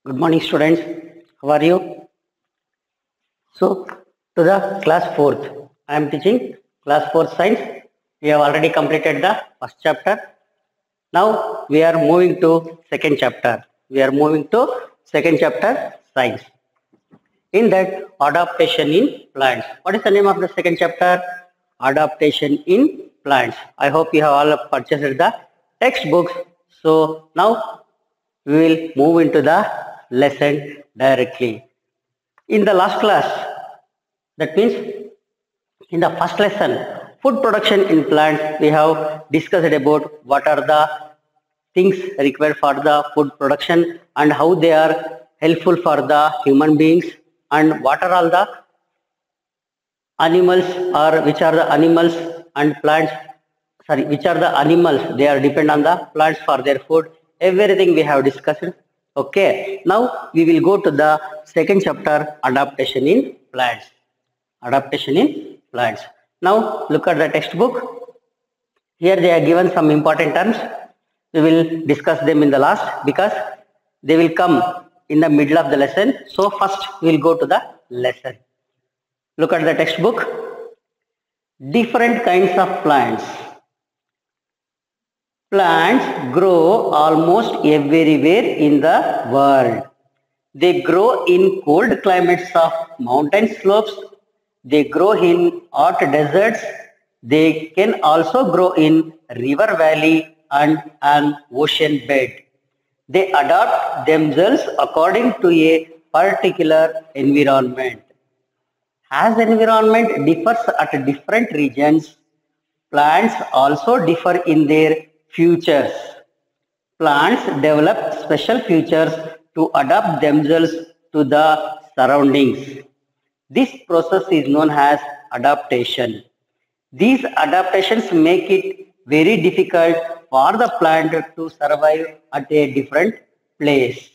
Good morning, students. How are you? So, to the class 4th, I am teaching class 4th science. We have already completed the first chapter. Now, we are moving to second chapter. We are moving to second chapter, science. In that, adaptation in plants. What is the name of the second chapter? Adaptation in plants. I hope you have all purchased the textbooks. So, now we will move into the lesson directly. In the last class, that means in the first lesson, food production in plants, we have discussed about what are the things required for the food production and how they are helpful for the human beings and what are all the animals or which are the animals and plants, sorry, which are the animals, they are depend on the plants for their food. Everything we have discussed. Okay, now we will go to the second chapter, adaptation in plants. Adaptation in plants. Now look at the textbook. Here they are given some important terms. We will discuss them in the last because they will come in the middle of the lesson. So first we will go to the lesson. Look at the textbook. Different kinds of plants. Plants grow almost everywhere in the world. They grow in cold climates of mountain slopes. They grow in hot deserts. They can also grow in river valley and an ocean bed. They adapt themselves according to a particular environment. As environment differs at different regions, plants also differ in their features. Plants develop special features to adapt themselves to the surroundings. This process is known as adaptation. These adaptations make it very difficult for the plant to survive at a different place.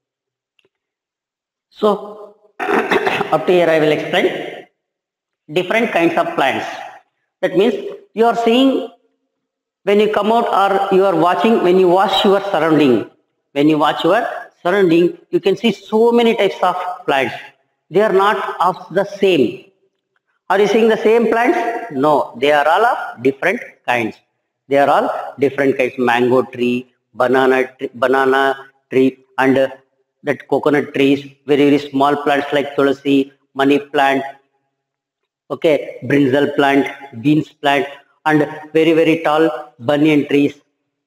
So, up to here I will explain different kinds of plants. That means you are seeing when you come out or you are watching, when you watch your surrounding, when you watch your surrounding, you can see so many types of plants. They are not of the same. Are you seeing the same plants? No, they are all of different kinds. They are all different kinds. Mango tree, banana tree, and that coconut trees. Very, very small plants like tulsi, money plant, okay, brinjal plant, beans plant, and very, very tall banyan trees.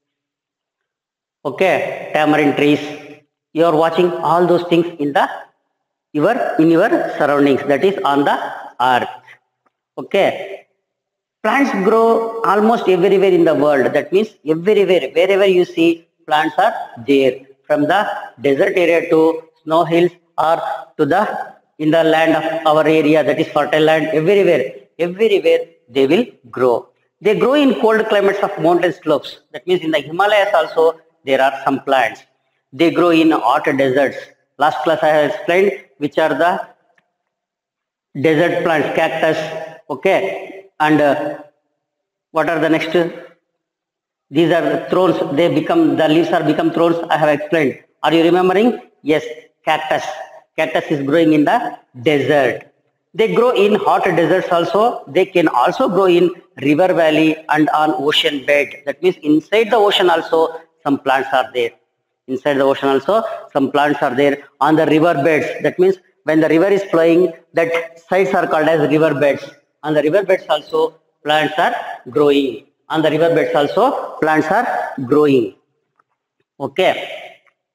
Okay, tamarind trees. You are watching all those things in the your surroundings. That is on the earth. Okay, plants grow almost everywhere in the world. That means everywhere, wherever you see, plants are there. From the desert area to snow hills or to the in the land of our area, that is fertile land, everywhere they will grow. They grow in cold climates of mountain slopes. That means in the Himalayas also there are some plants. They grow in hot deserts. Last class I have explained which are the desert plants, cactus, okay, and what are the next? These are the thrones. They become the leaves are become thrones. I have explained. Are you remembering? Yes, cactus. Cactus is growing in the desert. They grow in hot deserts also. They can also grow in river valley and on ocean bed. That means inside the ocean also some plants are there. Inside the ocean also some plants are there on the river beds. That means when the river is flowing, that sites are called as river beds. On the river beds also plants are growing. On the river beds also plants are growing. Okay.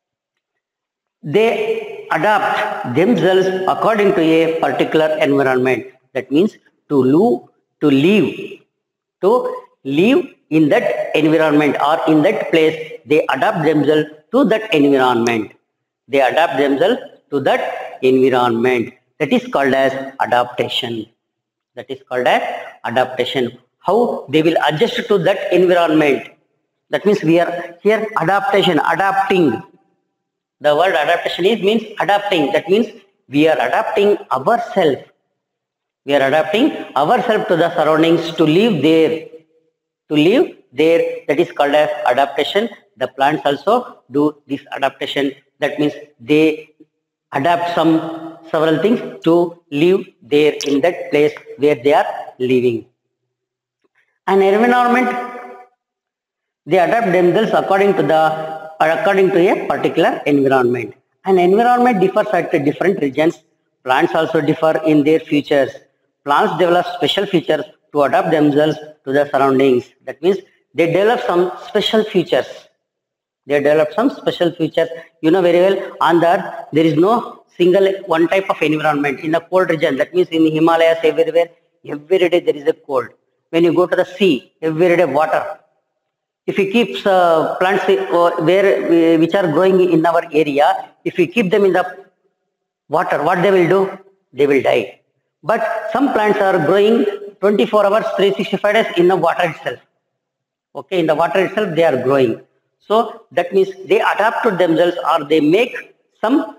They adapt themselves according to a particular environment. That means to live, to live in that environment or in that place, they adapt themselves to that environment. They adapt themselves to that environment. That is called as adaptation. That is called as adaptation. How they will adjust to that environment. That means we are here adaptation, adapting. The word adaptation is means adapting. That means we are adapting ourselves. We are adapting ourselves to the surroundings to live there. To live there, that is called as adaptation. The plants also do this adaptation That means they adapt several things to live there in that place where they are living. An environment, they adapt themselves according to a particular environment. An environment differs at different regions. Plants also differ in their features. Plants develop special features to adapt themselves to the surroundings. That means they develop some special features. They develop some special features. You know very well, on the earth there is no single one type of environment. In the cold region, that means in the Himalayas, everywhere, every day there is a cold. When you go to the sea, every day water. If we keep plants which are growing in our area, if we keep them in the water, what they will do? They will die. But some plants are growing 24 hours, 365 days in the water itself. Okay, in the water itself they are growing. So that means they adapt to themselves, or they make some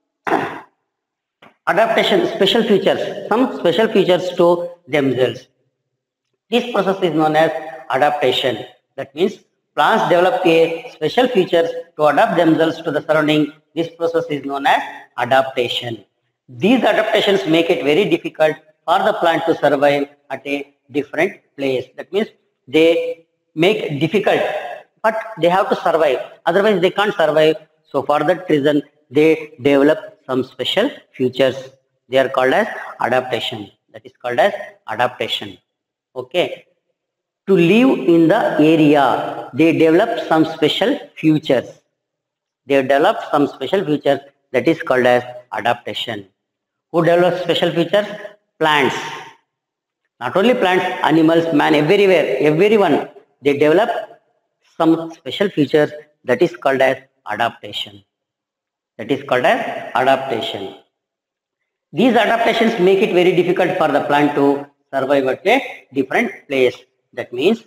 adaptation, special features, some special features to themselves. This process is known as adaptation. That means plants develop a special features to adapt themselves to the surrounding. This process is known as adaptation. These adaptations make it very difficult for the plant to survive at a different place. That means they make difficult, but they have to survive. Otherwise they can't survive. So for that reason, they develop some special features. They are called as adaptation. That is called as adaptation. Okay. To live in the area, they develop some special features. They develop some special features, that is called as adaptation. Who develops special features? Plants. Not only plants, animals, man, everywhere, everyone, they develop some special features, that is called as adaptation. That is called as adaptation. These adaptations make it very difficult for the plant to survive at a different place. That means,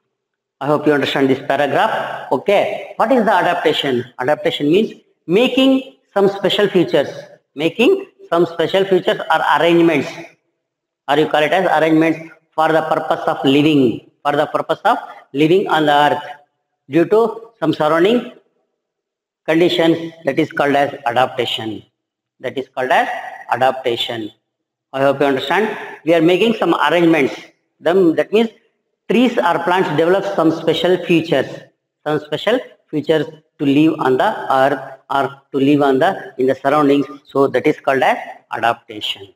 I hope you understand this paragraph. Okay, what is the adaptation? Adaptation means making some special features. Making some special features or arrangements, or you call it as arrangements for the purpose of living. For the purpose of living on the earth. Due to some surrounding conditions, that is called as adaptation. That is called as adaptation. I hope you understand. We are making some arrangements. That means trees or plants develop some special features. Some special features to live on the earth or to live in the surroundings. So that is called as adaptation.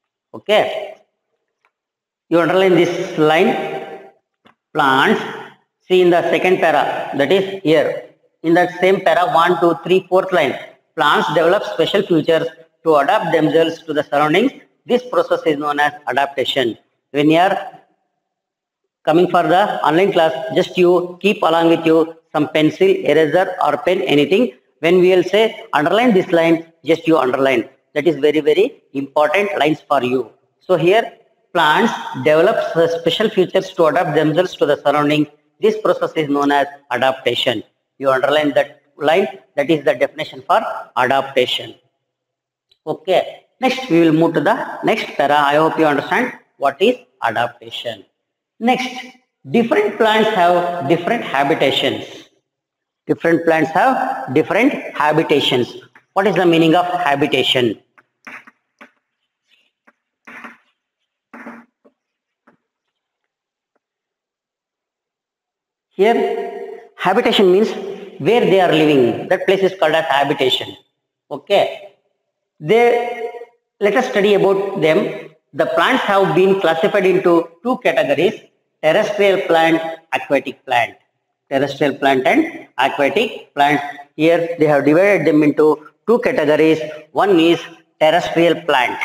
Okay. You underline this line. Plants. See in the second para, that is here. In that same para, 1, 2, 3, 4th line. Plants develop special features to adapt themselves to the surroundings. This process is known as adaptation. When you are coming for the online class, just you keep along with you some pencil, eraser or pen, anything. When we will say underline this line, just you underline. That is very, very important lines for you. So here, plants develop special features to adapt themselves to the surroundings. This process is known as adaptation. You underline that line, that is the definition for adaptation. Okay, next we will move to the next para. I hope you understand what is adaptation. Next, different plants have different habitations. Different plants have different habitations. What is the meaning of habitation? Here, habitation means where they are living. That place is called as habitation. Okay. Let us study about them. The plants have been classified into two categories: terrestrial plant, aquatic plant. Terrestrial plant and aquatic plant. Here they have divided them into two categories. One is terrestrial plant.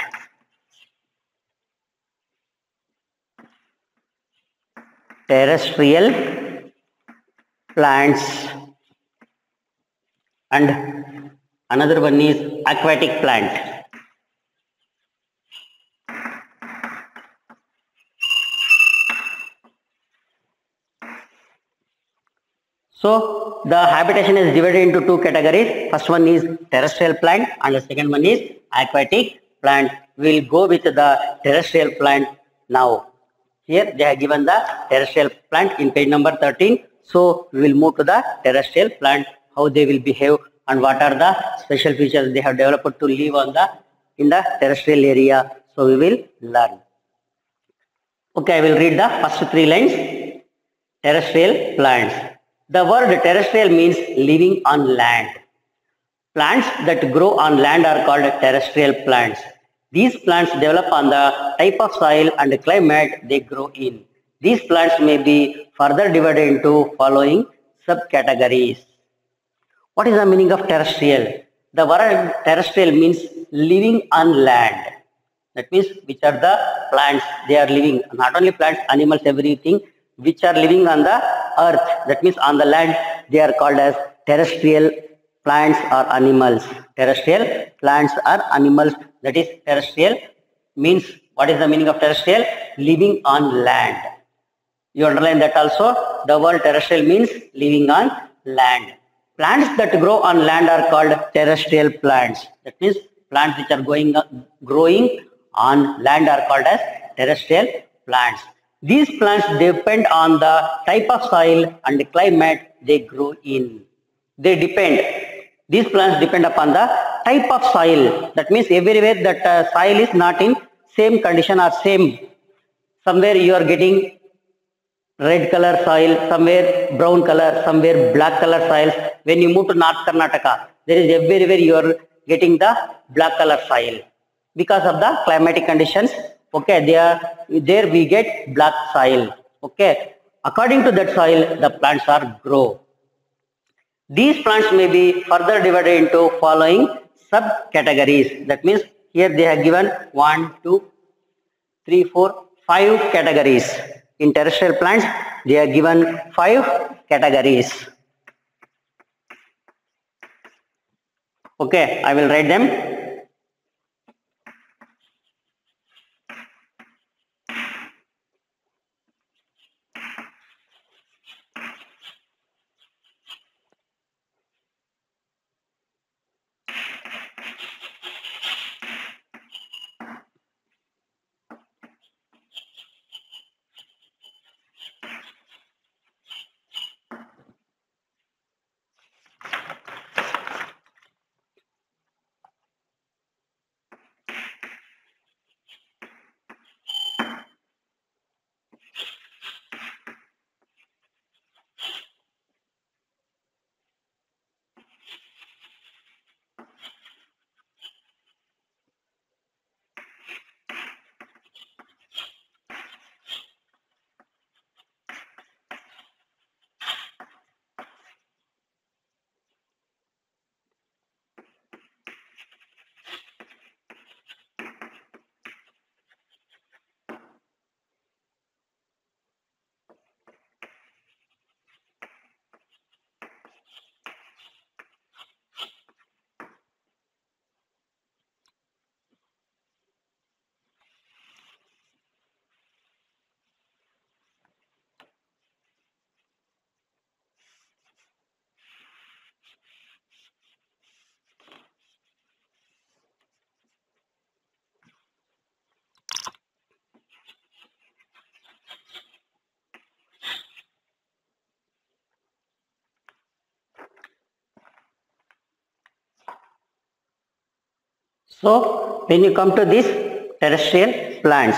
Terrestrial plants, and another one is aquatic plant. So the habitation is divided into two categories. First one is terrestrial plant and the second one is aquatic plant. We will go with the terrestrial plant now. Here they have given the terrestrial plant in page number 13. So we will move to the terrestrial plant, how they will behave and what are the special features they have developed to live on the in the terrestrial area. So we will learn. Okay, I will read the first three lines. Terrestrial plants. The word terrestrial means living on land. Plants that grow on land are called terrestrial plants. These plants develop on the type of soil and climate they grow in. These plants may be further divided into following subcategories. What is the meaning of terrestrial? The word terrestrial means living on land. That means which are the plants they are living, not only plants, animals, everything which are living on the earth. That means on the land, they are called as terrestrial plants or animals. Terrestrial plants or animals, that is terrestrial means, what is the meaning of terrestrial? Living on land. You underline that also. The word terrestrial means living on land. Plants that grow on land are called terrestrial plants. That means plants which are growing on land are called as terrestrial plants. These plants depend on the type of soil and climate they grow in. These plants depend upon the type of soil. That means everywhere that soil is not in same condition or same. Somewhere you are getting red color soil, somewhere brown color, somewhere black color soils. When you move to North Karnataka, there is everywhere you are getting the black color soil because of the climatic conditions. Okay, there we get black soil. Okay, according to that soil, the plants are grow. These plants may be further divided into following subcategories. That means here they have given 1, 2, 3, 4, 5 categories. In terrestrial plants, they are given 5 categories. Okay, I will write them. So when you come to this terrestrial plants,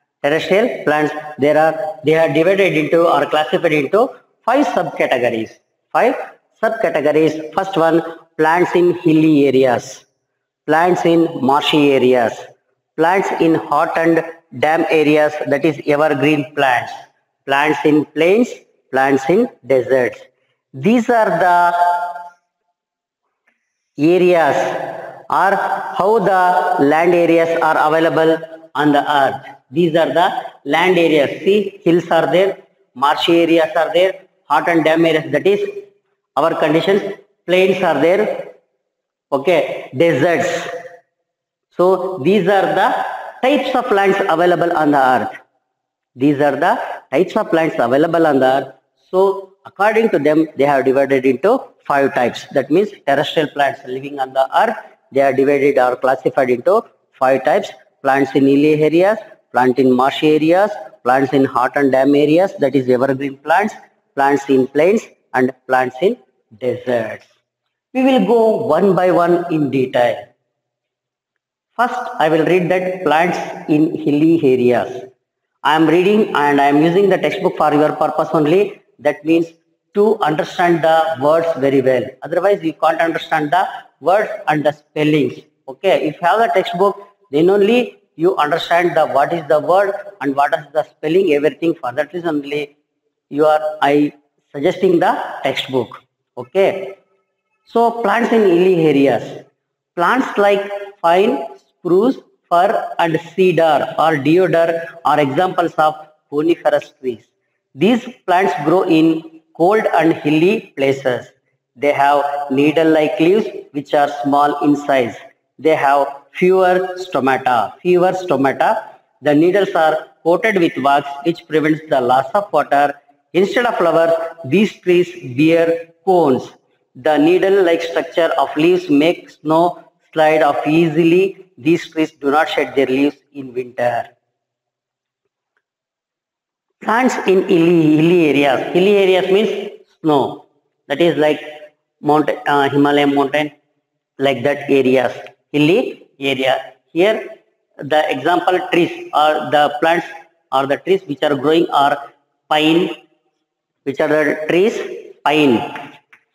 they are divided into or classified into 5 subcategories. 5 subcategories. First one, plants in hilly areas, plants in marshy areas, plants in hot and damp areas, that is evergreen plants, plants in plains, plants in deserts. These are the areas or how the land areas are available on the earth. These are the land areas. See, hills are there, marshy areas are there, hot and damp areas, that is our conditions, plains are there, okay, deserts. So these are the types of lands available on the earth. These are the types of plants available on the earth. So according to them, they have divided into 5 types. That means terrestrial plants living on the earth, they are divided or classified into 5 types. Plants in hilly areas, plants in marshy areas, plants in hot and damp areas, that is evergreen plants, plants in plains, and plants in deserts. We will go one by one in detail. First, I will read that plants in hilly areas. I am reading and I am using the textbook for your purpose only. That means to understand the words very well. Otherwise, you can't understand the words and the spellings. Okay, if you have the textbook, then only you understand the what is the word and what is the spelling, everything. For that reason only I suggesting the textbook. Okay. So plants in hilly areas. Plants like pine, spruce, fir and cedar or deodar are examples of coniferous trees. These plants grow in cold and hilly places. They have needle-like leaves which are small in size. They have fewer stomata. The needles are coated with wax which prevents the loss of water. Instead of flowers, these trees bear cones. The needle-like structure of leaves makes snow slide off easily. These trees do not shed their leaves in winter. Plants in hilly areas. Hilly areas means snow. That is like mountain, Himalayan mountain, like that areas. Hilly area. Here, the example trees or the plants or the trees which are growing are pine. Which are the trees? Pine.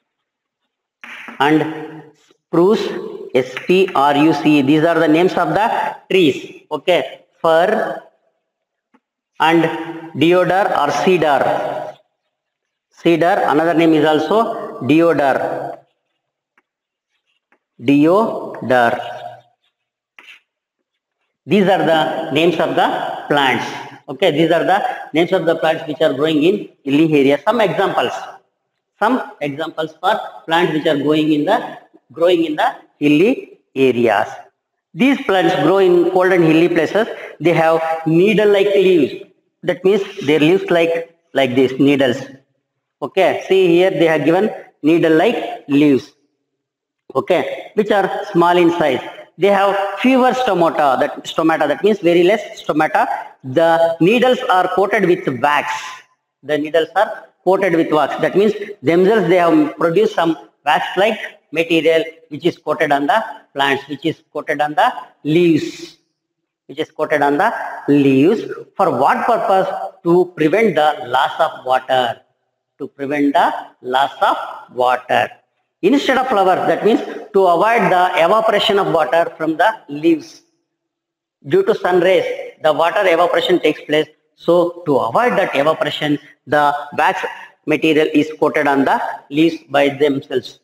And spruce, SPRUCE. These are the names of the trees. Okay. Fir and deodar or cedar. Cedar, another name is also deodar. Deodar. These are the names of the plants. Okay, these are the names of the plants which are growing in hilly areas. Some examples for plants which are growing in the hilly areas. These plants grow in cold and hilly places. They have needle-like leaves. That means their leaves like this, needles. Okay, see here they have given needle-like leaves. Okay, which are small in size. They have fewer stomata. That means very less stomata. The needles are coated with wax. That means themselves they have produced some wax-like material which is coated on the plants, which is coated on the leaves. For what purpose? To prevent the loss of water. Instead of flowers, that means to avoid the evaporation of water from the leaves. Due to sun rays, the water evaporation takes place. So to avoid that evaporation, the wax material is coated on the leaves by themselves.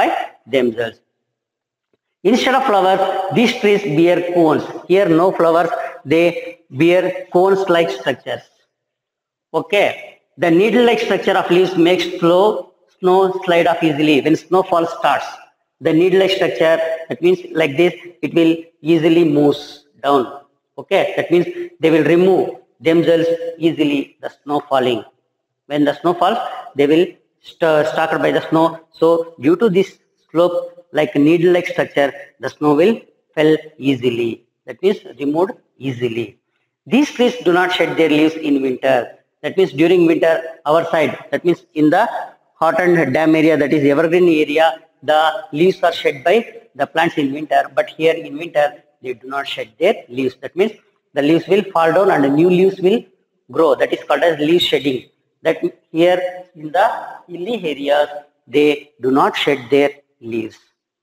Instead of flowers, these trees bear cones. Here no flowers, they bear cones-like structures. Okay, the needle-like structure of leaves makes snow slide off easily when snowfall starts. The needle-like structure, that means like this, it will easily move down. Okay, that means they will remove themselves easily the snow falling. When the snow falls, they will stalked by the snow. So due to this slope like needle-like structure, the snow will fall easily. That means removed easily. These trees do not shed their leaves in winter. That means during winter, our side, that means in the hot and dam area, that is evergreen area, the leaves are shed by the plants in winter. But here in winter, they do not shed their leaves. That means the leaves will fall down and new leaves will grow. That is called as leaf shedding. That here in the hilly areas, they do not shed their leaves.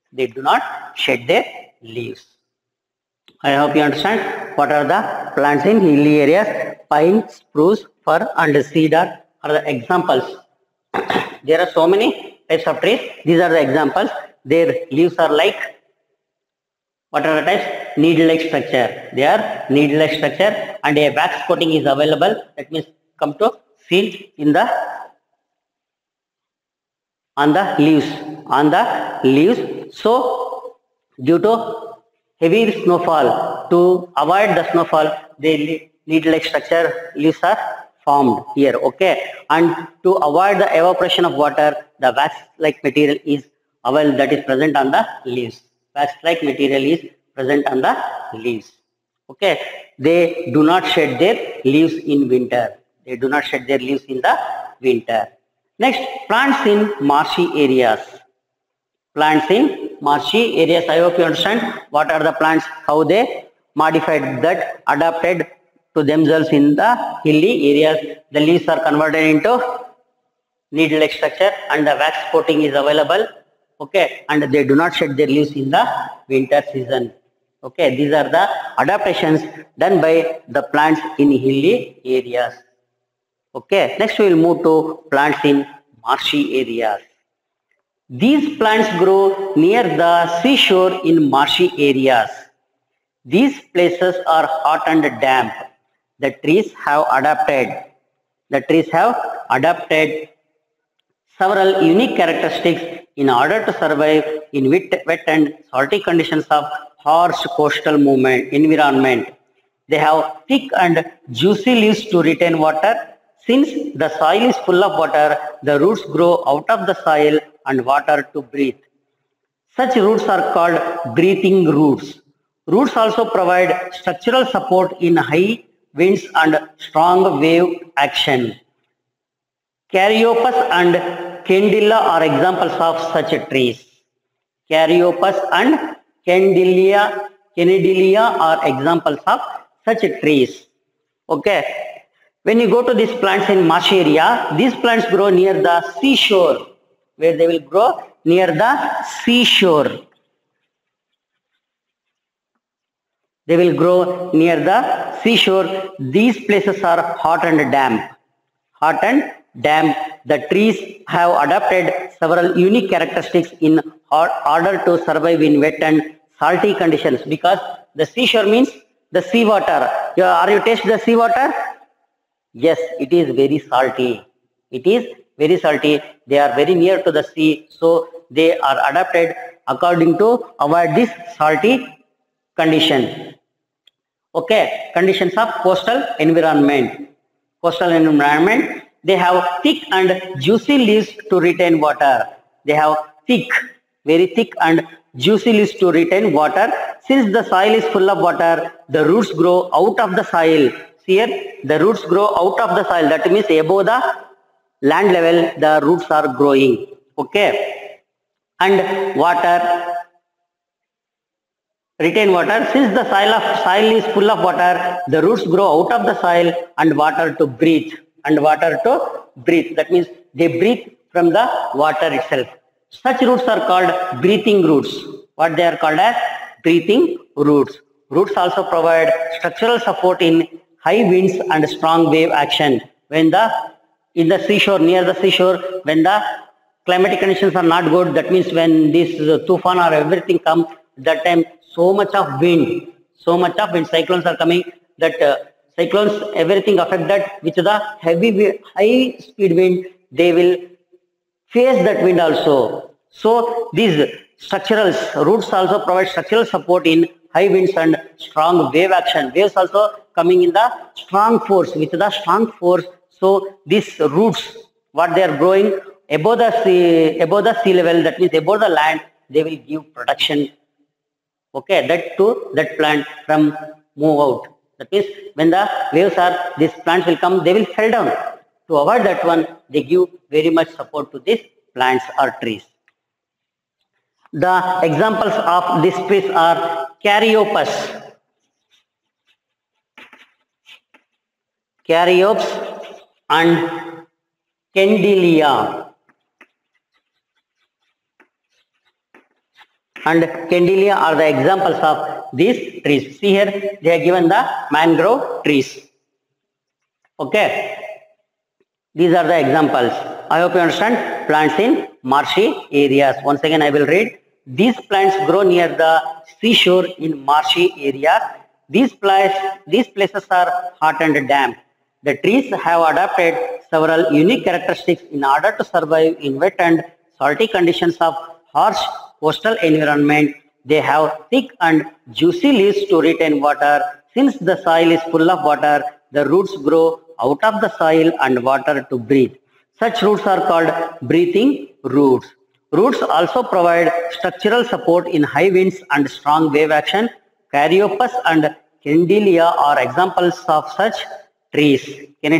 I hope you understand what are the plants in hilly areas. Pine, spruce, fir and cedar are the examples. There are so many types of trees. These are the examples. Their leaves are like, what are the types? Needle-like structure. They are needle-like structure and a wax coating is available. That means come to seal in the on the leaves. So due to heavy snowfall, to avoid the snowfall, the needle-like structure leaves are formed here. Okay, and to avoid the evaporation of water, the wax-like material is available, that is present on the leaves. Wax-like material is present on the leaves. Okay, they do not shed their leaves in winter. Next, plants in marshy areas. plants in marshy areas. I hope you understand what are the plants, how they modified that, adapted to themselves in the hilly areas. The leaves are converted into needle-like structure and the wax coating is available. Okay, and they do not shed their leaves in the winter season. Okay, these are the adaptations done by the plants in hilly areas. Okay, next we will move to plants in marshy areas. These plants grow near the seashore in marshy areas. These places are hot and damp. The trees have adapted several unique characteristics in order to survive in wet and salty conditions of harsh coastal environment. They have thick and juicy leaves to retain water. Since the soil is full of water, the roots grow out of the soil and water to breathe. Such roots are called breathing roots. Roots also provide structural support in high winds and strong wave action. Caryopus and Candilla are examples of such trees. Caryopus and Candilla are examples of such trees. Okay. When you go to these plants in marshy area, these plants grow near the seashore, where they will grow near the seashore. They will grow near the seashore. These places are hot and damp. Hot and damp. The trees have adapted several unique characteristics in order to survive in wet and salty conditions, because the seashore means the sea water. Are you tasting the sea water? Yes, it is very salty. It is very salty. They are very near to the sea, so they are adapted according to avoid this salty condition. Okay, conditions of coastal environment. They have thick and juicy leaves to retain water. They have very thick and juicy leaves to retain water. Since the soil is full of water, the roots grow out of the soil. Here, the roots grow out of the soil. That means above the land level, the roots are growing. Okay, and retain water. Since the soil is full of water, the roots grow out of the soil and water to breathe. That means they breathe from the water itself. Such roots are called breathing roots. What they are called as? Breathing roots. Roots also provide structural support in high winds and strong wave action. When in the seashore, near the seashore, when the climatic conditions are not good, that means when this tufan or everything comes, that time so much of wind, cyclones are coming, that cyclones, everything affect that, which the high speed wind, they will face that wind also. So these roots also provide structural support in high winds and strong wave action. Waves also coming in the strong force, So these roots, what they are growing above the sea level, that means above the land, they will give protection. Okay, that plant from move out. That means when the waves are, these plants will come, they will fall down. To avoid that one, they give very much support to these plants or trees. The examples of this piece are Caryopus and Candilla. Are the examples of these trees. See here, they are given the mangrove trees. Okay, these are the examples. I hope you understand. Plants in marshy areas. Once again, I will read. These plants grow near the seashore in marshy areas. These places are hot and damp. The trees have adapted several unique characteristics in order to survive in wet and salty conditions of harsh coastal environment. They have thick and juicy leaves to retain water. Since the soil is full of water, the roots grow out of the soil and water to breathe. Such roots are called breathing roots. Roots also provide structural support in high winds and strong wave action. Caryopus and Candilla are examples of such trees.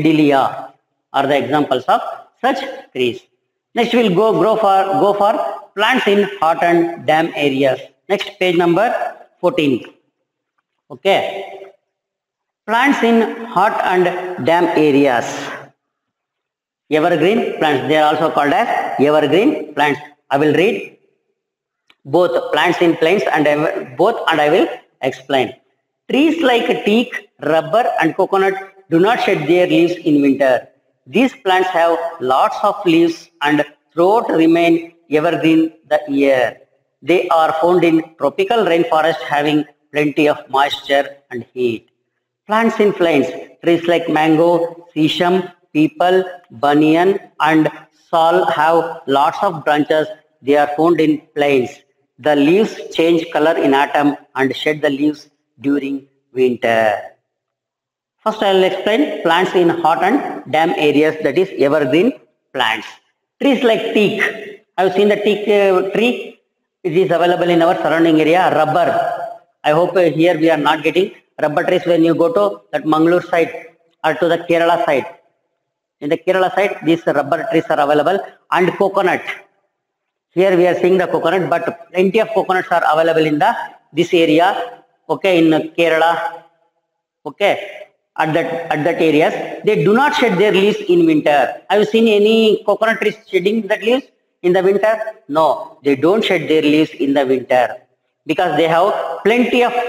Candilla are the examples of such trees. Next we will go for plants in hot and damp areas. Next, page number 14. Okay. Plants in hot and damp areas. Evergreen plants, they are also called as evergreen plants. I will read both plants in plains and I will explain. Trees like teak, rubber and coconut do not shed their leaves in winter. These plants have lots of leaves and throughout remain evergreen the year. They are found in tropical rainforest having plenty of moisture and heat. Plants in plains, trees like mango, sesame, peepal, banyan and sal have lots of branches. They are found in plains. The leaves change color in autumn and shed the leaves during winter. First I will explain plants in hot and damp areas, that is evergreen plants. Trees like teak. I have seen the teak tree. It is available in our surrounding area. Rubber. I hope here we are not getting rubber trees when you go to that Mangalore side or to the Kerala side. In the Kerala side, these rubber trees are available. And coconut. Here we are seeing the coconut, but plenty of coconuts are available in this area. Okay, in Kerala. Okay, at that areas, they do not shed their leaves in winter. Have you seen any coconut trees shedding that leaves in the winter? No, they don't shed their leaves in the winter because they have plenty of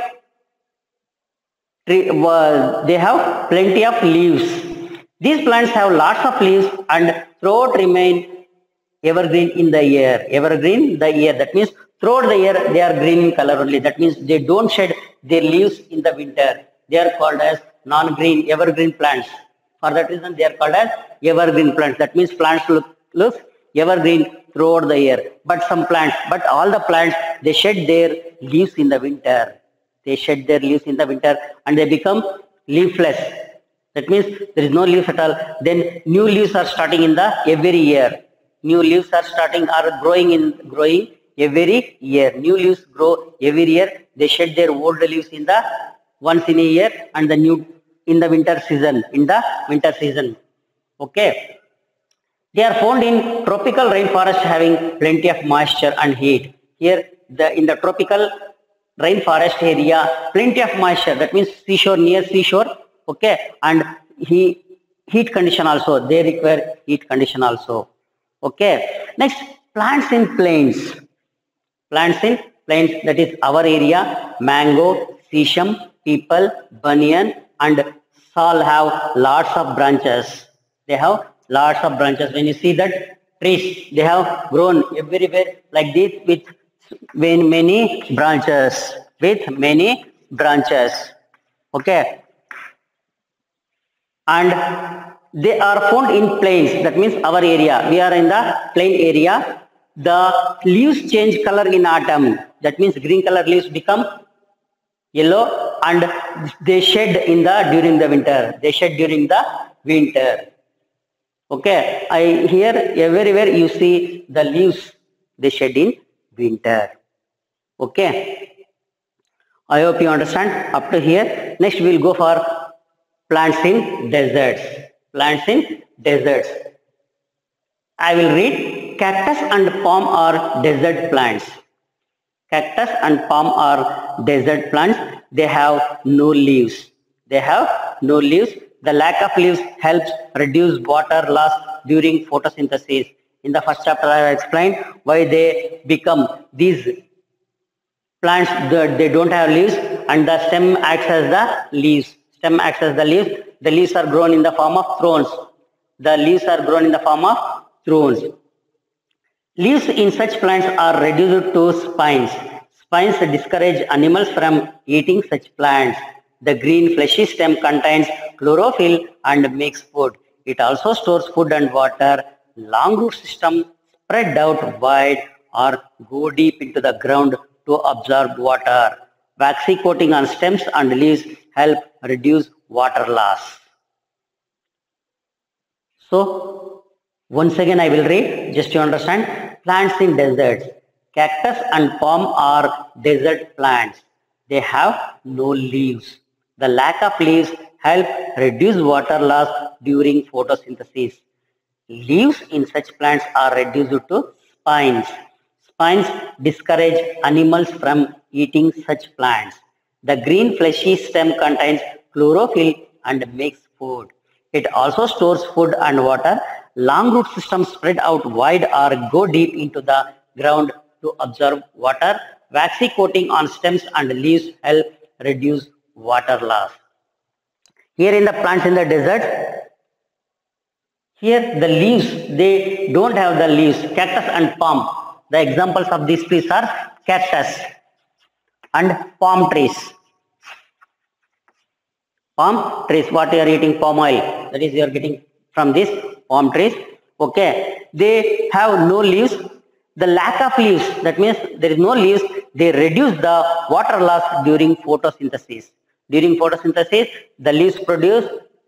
leaves. These plants have lots of leaves and throughout remain evergreen in the year. Evergreen the year. That means throughout the year they are green in color only. That means they don't shed their leaves in the winter. They are called as non-green evergreen plants. For that reason they are called as evergreen plants. That means plants look evergreen throughout the year. But all the plants, they shed their leaves in the winter. They shed their leaves in the winter and they become leafless. That means there is no leaves at all. Then new leaves are starting in the every year. New leaves are growing every year. New leaves grow every year. They shed their old leaves in the once in a year and the new in the winter season. Okay. They are found in tropical rainforest having plenty of moisture and heat. Here in the tropical rainforest area, plenty of moisture. That means near seashore. Okay, and heat condition also. They require heat condition also. Okay. Next, plants in plains. Plants in plains, that is our area. Mango, sesame, peepal, banyan, and sal have lots of branches. They have lots of branches. When you see that trees, they have grown everywhere like this with many branches. Okay. And they are found in plains. That means our area. We are in the plain area. The leaves change color in autumn. That means green color leaves become yellow and they shed during the winter. Okay. Here everywhere you see the leaves, they shed in winter. Okay. I hope you understand up to here. Next we will go for plants in deserts. Plants in deserts. I will read. Cactus and palm are desert plants. Cactus and palm are desert plants. They have no leaves. The lack of leaves helps reduce water loss during photosynthesis. In the first chapter I have explained why they become these plants. They don't have leaves and the stem acts as the leaves. The leaves are grown in the form of thorns. Leaves in such plants are reduced to spines. Spines discourage animals from eating such plants. The green fleshy stem contains chlorophyll and makes food. It also stores food and water. Long root system spread out wide or go deep into the ground to absorb water. Waxy coating on stems and leaves help reduce water loss. So, once again I will read, just to understand. Plants in deserts. Cactus and palm are desert plants. They have no leaves. The lack of leaves help reduce water loss during photosynthesis. Leaves in such plants are reduced to spines. Spines discourage animals from eating such plants. The green fleshy stem contains chlorophyll and makes food. It also stores food and water. Long root systems spread out wide or go deep into the ground to absorb water. Waxy coating on stems and leaves help reduce water loss. Here in the plants in the desert, here the leaves, they don't have the leaves. Cactus and palm. The examples of these trees are cactus and palm trees. Palm trees, what you are eating? Palm oil. That is you are getting from these palm trees. Okay. They have no leaves. The lack of leaves, that means there is no leaves, they reduce the water loss during photosynthesis. During photosynthesis, the leaves produce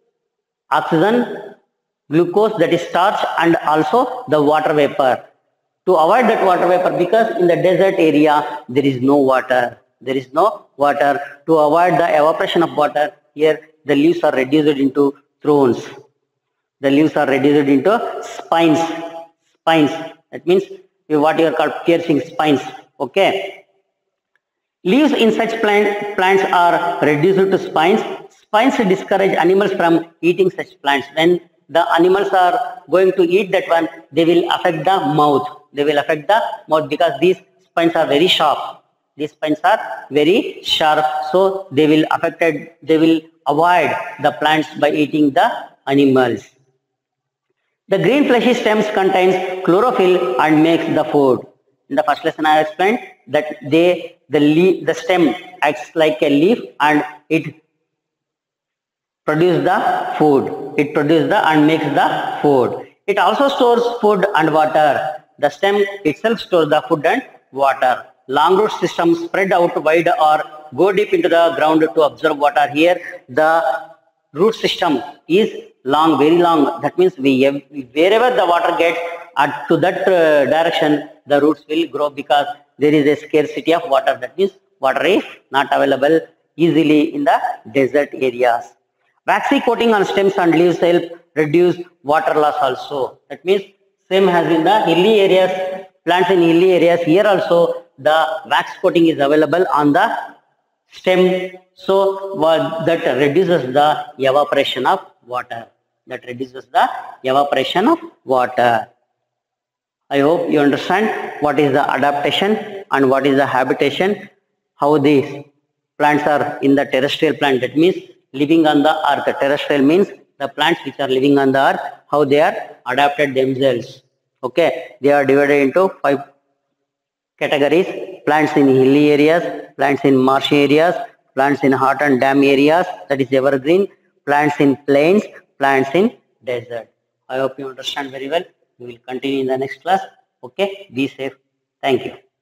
oxygen, glucose, that is starch, and also the water vapor. To avoid that water vapor, because in the desert area there is no water. There is no water. To avoid the evaporation of water, here the leaves are reduced into thorns. The leaves are reduced into spines. Spines. That means what you are called piercing spines. Okay. Leaves in such plants are reduced to spines. Spines discourage animals from eating such plants. When the animals are going to eat that one, they will affect the mouth. They will affect the mouth because these spines are very sharp. These spines are very sharp, so they will avoid the plants by eating the animals. The green fleshy stems contains chlorophyll and makes the food. In the first lesson I explained that the stem acts like a leaf and it produces the food. It produces and makes the food. It also stores food and water. The stem itself stores the food and water. Long root systems spread out wide or go deep into the ground to absorb water. Here the root system is long, very long. That means wherever the water gets to that direction, the roots will grow because there is a scarcity of water. That means water is not available easily in the desert areas. Waxy coating on stems and leaves help reduce water loss also. That means same as in the hilly areas, plants in hilly areas, here also the wax coating is available on the stem, so that reduces the evaporation of water. That reduces the evaporation of water. I hope you understand what is the adaptation and what is the habitation, how these plants are in the terrestrial plant. That means living on the earth. Terrestrial means the plants which are living on the earth, how they are adapted themselves. Okay, they are divided into 5 categories: plants in hilly areas, plants in marshy areas, plants in hot and damp areas, that is evergreen, plants in plains, plants in desert. I hope you understand very well. We will continue in the next class. Okay, be safe. Thank you.